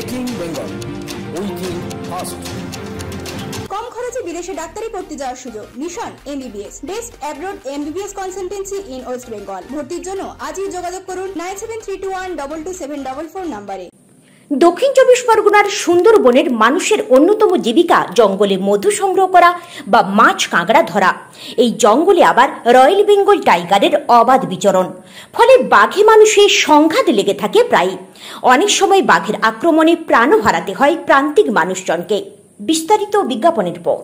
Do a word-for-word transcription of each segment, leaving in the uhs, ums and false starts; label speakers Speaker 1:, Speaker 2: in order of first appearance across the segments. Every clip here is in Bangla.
Speaker 1: Making Bengal, we think first.
Speaker 2: কম খরচে বিদেশে ডাক্তারি পড়তে যাওয়ার সুযোগ। Mission MBBS, best abroad MBBS consultancy in West Bengal. ভর্তির জন্য আজই যোগাযোগ করুন nine seven three two one double two seven double four নাম্বারে।
Speaker 3: দক্ষিণ চব্বিশ পরগনার সুন্দরবনের মানুষের অন্যতম জীবিকা জঙ্গলে মধু সংগ্রহ করা বা মাছ কাঁকড়া ধরা। এই জঙ্গলে আবার রয়্যাল বেঙ্গল টাইগারের অবাধ বিচরণ, ফলে বাঘে মানুষের সংঘাত লেগে থাকে প্রায়। অনেক সময় বাঘের আক্রমণে প্রাণও হারাতে হয় প্রান্তিক মানুষজনকে। বিস্তারিত বিজ্ঞাপনের পর।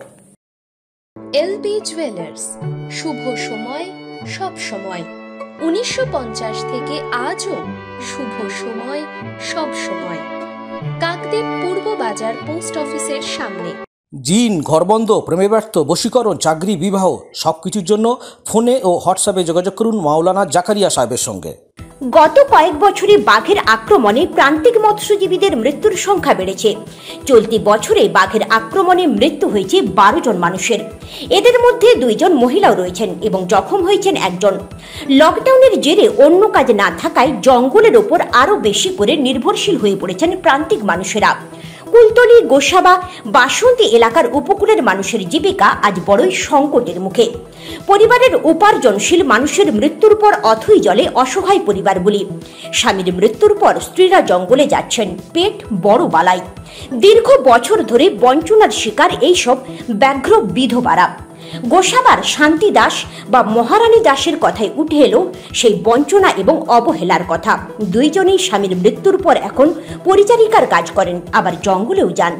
Speaker 4: এলবি জুয়েলার্স, শুভ সময় সব সময়। উনিশশো পঞ্চাশ থেকে আজও শুভ সময় সব সময়। কাকদ্বীপ পূর্ব বাজার পোস্ট অফিসের সামনে।
Speaker 1: জিন, ঘরবন্ধ, প্রেমে ব্যর্থ, বশীকরণ, চাকরি, বিবাহ সবকিছুর জন্য ফোনে ও হোয়াটসঅ্যাপে যোগাযোগ করুন মাওলানা জাকারিয়া সাহেবের সঙ্গে।
Speaker 3: গত কয়েক বছরে বাঘের আক্রমণে প্রান্তিক মৎস্যজীবীদের মৃত্যুর সংখ্যা বেড়েছে। চলতি বছরে বাঘের আক্রমণে মৃত্যু হয়েছে বারো জন মানুষের। এদের মধ্যে দুইজন মহিলাও রয়েছেন এবং জখম হয়েছেন একজন। লকডাউনের জেরে অন্য কাজ না থাকায় জঙ্গলের ওপর আরও বেশি করে নির্ভরশীল হয়ে পড়েছেন প্রান্তিক মানুষেরা। কুলতলি, গোসাবা, বাসন্তী এলাকার উপকূলের মানুষের জীবিকা আজ বড়ই সংকটের মুখে। পরিবারের উপার্জনশীল মানুষের মৃত্যুর পর অথই জলে অসহায় পরিবারগুলি। স্বামীর মৃত্যুর পর স্ত্রীরা জঙ্গলে যাচ্ছেন, পেট বড় বালাই। দীর্ঘ বছর ধরে বঞ্চনার শিকার এইসব ব্যাঘ্র বিধবারা। গোসাবার শান্তি দাস বা মহারানী দাসের কথায় উঠে এলো সেই বঞ্চনা এবং অবহেলার কথা। দুইজনেই স্বামীর মৃত্যুর পর এখন পরিচারিকার কাজ করেন, আবার জঙ্গলেও যান।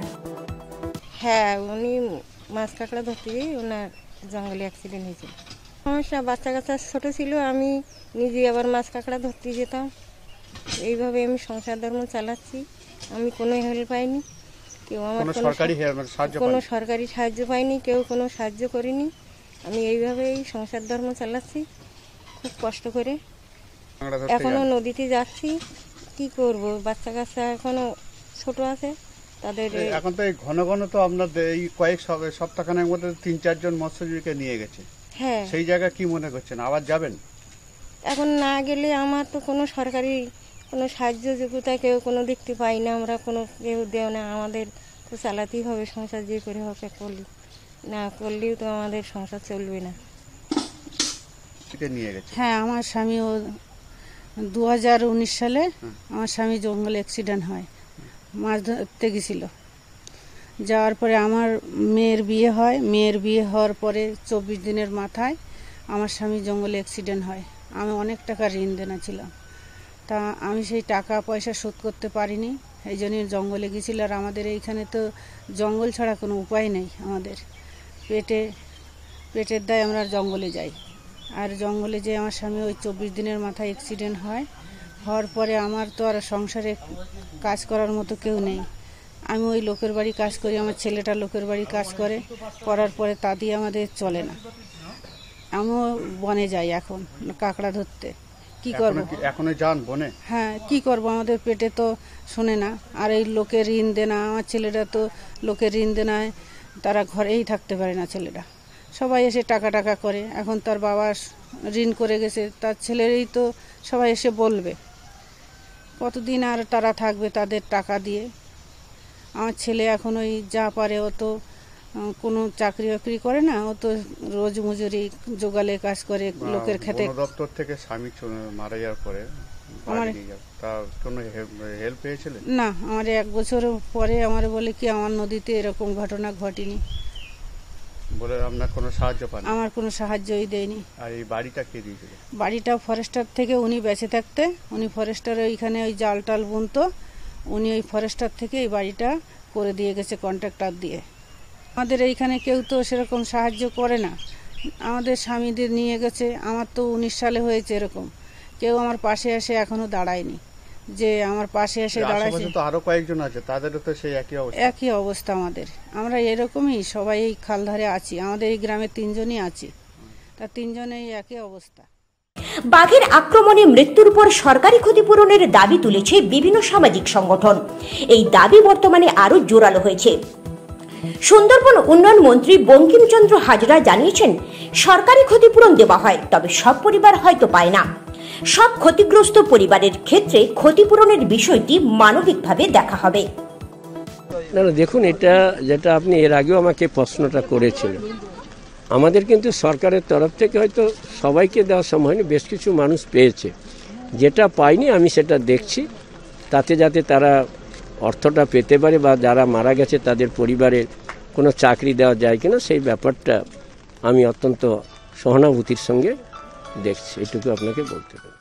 Speaker 5: হ্যাঁ, উনি মাছ কাঁকড়া ধরতে গিয়ে ওনার জঙ্গলে অ্যাক্সিডেন্ট হয়েছে। সমস্যা, বাচ্চা কাচ্চা ছোটো ছিল, আমি নিজে আবার মাছ কাঁকড়া ধরতে যেতাম। এইভাবে আমি সংসার ধর্ম চালাচ্ছি। আমি কোনো হেল্প পাইনি, কেউ আমার কোনো সরকারি সাহায্য পাইনি, কেউ কোনো সাহায্য করেনি। আমি এইভাবেই সংসার ধর্ম চালাচ্ছি খুব কষ্ট করে। এখনো নদীতে যাচ্ছি, কি করব, বাচ্চা কাচ্চা এখনো ছোট আছে তাদের।
Speaker 6: এখন তো এই ঘন ঘন তো আপনার এই কয়েক সপ্তাহখানেক মধ্যে তিন চারজন মৎস্যজীবীকে নিয়ে গেছে। হ্যাঁ, সেই জায়গায় কি মনে করছেন, আবার যাবেন?
Speaker 5: এখন না গেলে আমার তো কোনো সরকারি কোনো সাহায্য যোগ্যতা কেউ কোনো দেখতে পাই না, আমরা কোনো কেউ দেও না। আমাদের তো চালাতেই হবে সংসার, যে করে হোক করলে, না করলেও তো আমাদের সংসার চলবে না।
Speaker 6: নিয়ে গেছে।
Speaker 7: হ্যাঁ, আমার স্বামী ও দু হাজার উনিশ সালে আমার স্বামী জঙ্গলে অ্যাক্সিডেন্ট হয়, মাছ ধরতে গেছিল। যাওয়ার পরে আমার মেয়ের বিয়ে হয়। মেয়ের বিয়ে হওয়ার পরে চব্বিশ দিনের মাথায় আমার স্বামী জঙ্গলে অ্যাক্সিডেন্ট হয়। আমি অনেক টাকা ঋণ দেনা ছিলাম, তা আমি সেই টাকা পয়সা শোধ করতে পারিনি, এই জন্যই জঙ্গলে গেছিল। আর আমাদের এইখানে তো জঙ্গল ছাড়া কোনো উপায় নেই, আমাদের পেটে পেটের দায় আমরা জঙ্গলে যাই। আর জঙ্গলে যে আমার স্বামী ওই চব্বিশ দিনের মাথায় অ্যাক্সিডেন্ট হয়। হওয়ার পরে আমার তো আর সংসারে কাজ করার মতো কেউ নেই। আমি ওই লোকের বাড়ি কাজ করি, আমার ছেলেটা লোকের বাড়ি কাজ করে, করার পরে তা দিয়ে আমাদের চলে না। আমিও বনে যাই এখন কাঁকড়া ধরতে। কি করব,
Speaker 6: এখনো যান বনে?
Speaker 7: হ্যাঁ, কি করব, আমাদের পেটে তো শোনে না। আর এই লোকের ঋণ দেনা, আমার ছেলেরা তো লোকের ঋণ দেনায় তারা ঘরেই থাকতে পারে না। ছেলেরা সবাই এসে টাকা টাকা করে। এখন তার বাবা ঋণ করে গেছে, তার ছেলেরই তো সবাই এসে বলবে, কতদিন আর তারা থাকবে তাদের টাকা দিয়ে। আমার ছেলে এখন ওই যা পারে, ও তো কোনো চাকরি বাকরি করে না, ও তো রোজ মজুরি জোগালে কাজ করে লোকের খেতে।
Speaker 6: দপ্তর থেকে স্বামী মারা যাওয়ার পরে আমার কোনো হেল্প পেয়েছিলেন?
Speaker 7: না, আমার এক বছর পরে আমার বলে কি আমার নদীতে এরকম ঘটনা ঘটেনি
Speaker 6: বলে আপনার কোনো সাহায্য পান?
Speaker 7: আমার কোনো সাহায্যই দেয়নি।
Speaker 6: আর এই বাড়িটা কে দিয়েছিল?
Speaker 7: বাড়িটা ফরেস্টার থেকে, উনি বেঁচে থাকতে উনি ফরেস্টার ওইখানে ওই জাল টাল বুনতো, উনি ওই ফরেস্টার থেকে এই বাড়িটা করে দিয়ে গেছে কন্ট্রাক্টর দিয়ে। আমাদের এইখানে কেউ তো সেরকম সাহায্য করে না। আমাদের স্বামীদের নিয়ে গেছে, আমার তো উনিশ সালে হয়েছে এরকম, কেউ আমার পাশে এসে এখনো দাঁড়ায়নি যে আমার পাশে এসে দাঁড়াইছে।
Speaker 6: তো আরো কয়েকজন আছে, তাদেরও তো সেই একই অবস্থা।
Speaker 7: একই অবস্থা আমাদের, আমরা এরকমই সবাই এই খাল ধারে আছি। আমাদের এই গ্রামে তিনজনই আছি, তা তিনজনেই একই অবস্থা।
Speaker 3: বাঘের আক্রমণে মৃত্যুর পর সরকারি ক্ষতিপূরণের দাবি তুলেছে বিভিন্ন সামাজিক সংগঠন। এই দাবি বর্তমানে আরো জোরালো হয়েছে। সুন্দরবন উন্নয়ন মন্ত্রী বঙ্কিমচন্দ্র হাজরা জানিয়েছেন, সরকারি ক্ষতিপূরণ দেওয়া হয়, তবে সব পরিবার হয়তো পায় না। সব ক্ষতিগ্রস্ত পরিবারের ক্ষেত্রে ক্ষতিপূরণের বিষয়টি মানবিকভাবে দেখা হবে।
Speaker 8: না না দেখুন, এটা যেটা আপনি এর আগেও আমাকে প্রশ্নটা করেছিলেন, আমাদের কিন্তু সরকারের তরফ থেকে হয়তো সবাইকে দেওয়া সম্ভব হয়নি, বেশ কিছু মানুষ পেয়েছে। যেটা পায়নি আমি সেটা দেখছি, তাতে যাতে তারা অর্থটা পেতে পারে বা যারা মারা গেছে তাদের পরিবারের কোনো চাকরি দেওয়া যায় কিনা সেই ব্যাপারটা আমি অত্যন্ত সহানুভূতির সঙ্গে দেখছি, এটুকু আপনাকে বলতে পারি।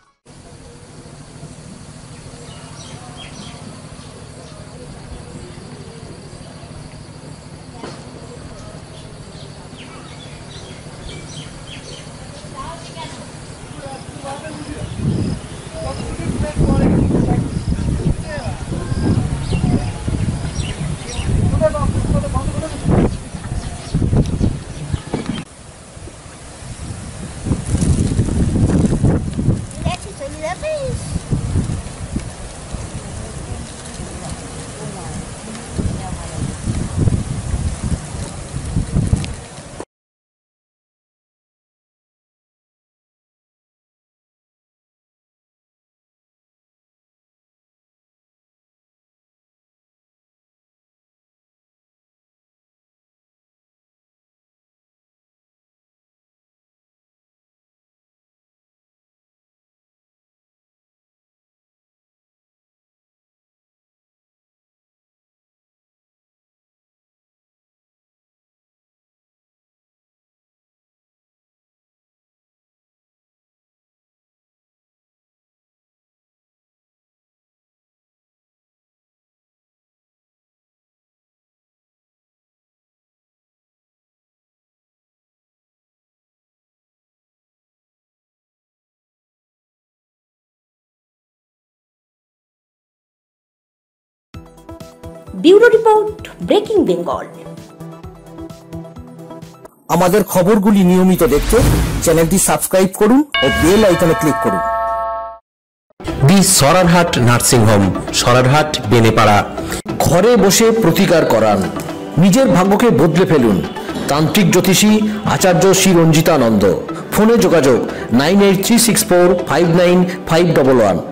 Speaker 3: Bureau report, breaking Bengal.
Speaker 1: আমাদের খবরগুলি নিয়মিত দেখতে চ্যানেলটি সাবস্ক্রাইব করুন ও বেল আইকনে ক্লিক করুন।
Speaker 9: The Sorarhat nursing home, Sorarhat Benepara.
Speaker 1: ঘরে বসে প্রতিকার করান, নিজের ভাগ্যকে বদলে ফেলুন। তান্ত্রিক জ্যোতিষী আচার্য শ্রী রঞ্জিতানন্দ। ফোনে যোগাযোগ nine eight three six four five nine five double one.